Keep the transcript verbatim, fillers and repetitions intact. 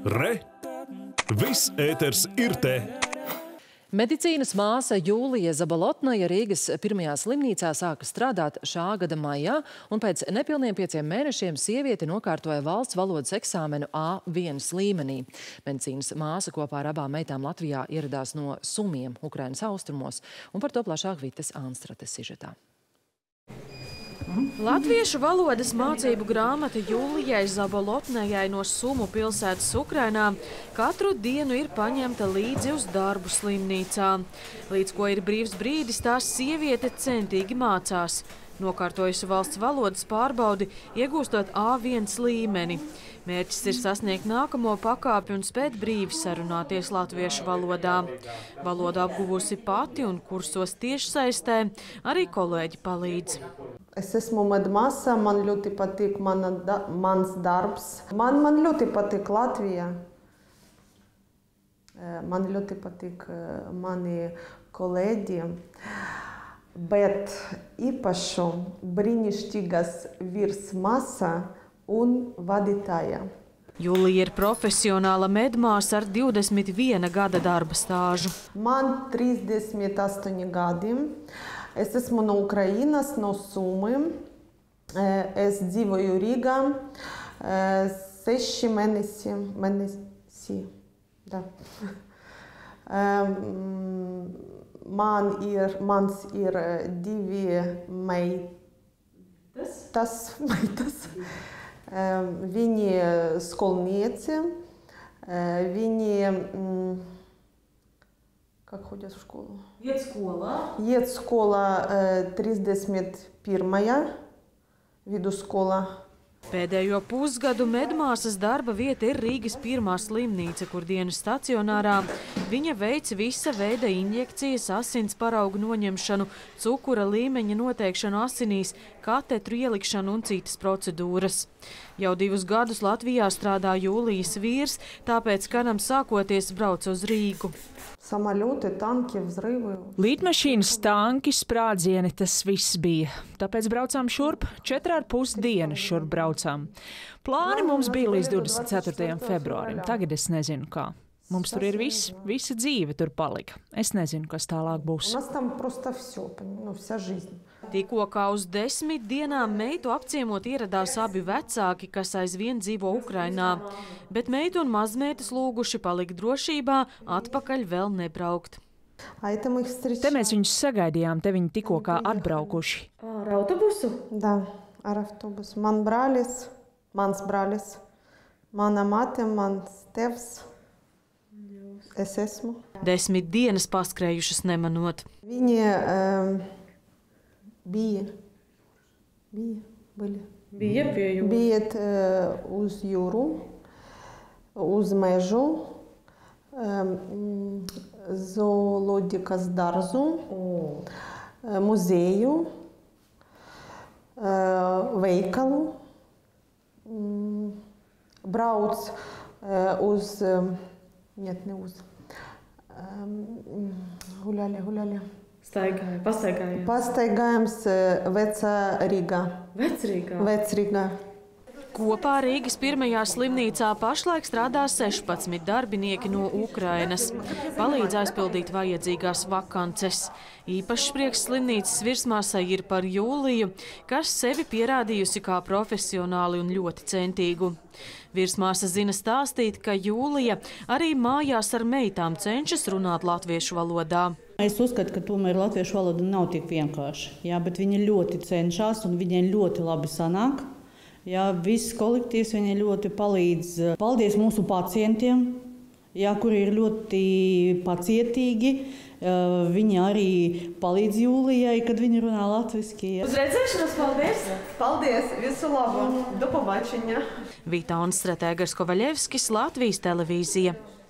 Re! Viss ēters ir te! Medicīnas māsa Jūlija Zabolotnaja Rīgas pirmajā slimnīcā sāka strādāt šā gada maijā, un pēc nepilniem pieciem mēnešiem sieviete nokārtoja valsts valodas eksāmenu A viens līmenī. Medicīnas māsa kopā ar abām meitām Latvijā ieradās no Sumiem, Ukrainas austrumos, un par to plašāk Vites Anstrates sižetā. Latviešu valodas mācību grāmata Jūlijai Zabolotnajai no Sumu pilsētas Ukrainā katru dienu ir paņemta līdzi uz darbu slimnīcā. Līdz ko ir brīvs brīdis, tās sieviete centīgi mācās. Nokārtojusi valsts valodas pārbaudi, iegūstot A viens līmeni. Mērķis ir sasniegt nākamo pakāpi un spēt brīvi sarunāties latviešu valodā. Valodu apguvusi pati un kursos tiešsaistē arī kolēģi palīdz. Es esmu medmāsa, man ļoti patīk mana, da, mans darbs. Man, man ļoti patīk Latvija. Man ļoti patīk mani kolēģi. Bet īpašu brīnišķīgas virsmāsa un vadītāja. Jūlija ir profesionāla medmāsa ar divdesmit viena gada darba stāžu. Man trīsdesmit astoņi gadi. Es esmu no Ukrainas, no Sumiem. Es dzīvoju Rīgā. Seši mēnesi. mēnesi. Da. Man ir, mans ir divi meitas. Tas meitas. Viņi skolnieci. Viņi как ходят в школу? Iet skolā. Iet skolā trīsdesmit pirmajā vidusskolā. Pēdējo pusgadu medmāsas darba vieta ir Rīgas pirmā slimnīca, kur dienas stacionārā viņa veic visa veida injekcijas, asins paraugu noņemšanu, cukura līmeņa noteikšanu asinīs, katetru ielikšanu un citas procedūras. Jau divus gadus Latvijā strādā Jūlijas vīrs, tāpēc karam sākoties brauc uz Rīgu. Samaļoti, tanki, vzrivi. Līdmašīnas, tanki, sprādzieni, tas viss bija. Tāpēc braucām šurp, četri ar pus dienas šurp braucām. Plāni mums bija līdz divdesmit ceturtajam februārim, tagad es nezinu kā. Mums tur ir viss, visa dzīve tur palika. Es nezinu, kas tālāk būs. Tikko kā uz desmit dienām meitu apciemot ieradās abi vecāki, kas aizvien dzīvo Ukrainā. Bet meitu un mazmeitas lūguši palikt drošībā, atpakaļ vēl nebraukt. Te mēs viņus sagaidījām, te viņi tikko kā atbraukuši. Ar autobusu? Da, ar autobusu. Man brālis, mans brālis, mana mate, mans tevs. Es esmu. Desmit dienas paskrējušas nemanot. Viņi um, bija, bija, bija. Bija pie jūras? Biet uh, uz jūru, uz mežu, um, zooloģikas darzu, oh. muzeju, uh, veikalu, um, brauc uh, uz... Um, Нет, не уз. Гуляли, гуляли. Staigāja, pastaigājās. Pastaigājums Vecā Rīgā. Vecrīgā? Vecrīgā. Kopā Rīgas pirmajā slimnīcā pašlaik strādā sešpadsmit darbinieki no Ukrainas. Palīdz aizpildīt vajadzīgās vakances. Īpašs prieks slimnīcas virsmāsai ir par Jūliju, kas sevi pierādījusi kā profesionāli un ļoti centīgu. Virsmāsa zina stāstīt, ka Jūlija arī mājās ar meitām cenšas runāt latviešu valodā. Es uzskatu, ka tomēr latviešu valoda nav tik vienkārši, jā, bet viņi ļoti cenšas un viņiem ļoti labi sanāk. Jā, viss kolektīvs viņai ļoti palīdz. Paldies mūsu pacientiem, jā, kuri ir ļoti pacietīgi. Viņi arī palīdz Jūlijai, kad viņi runā latviski. Uz redzēšanos, paldies! Paldies! Visu labu! Do pobačiņa! Vita Anstrate, Egars Kovaļevskis, Latvijas televīzija.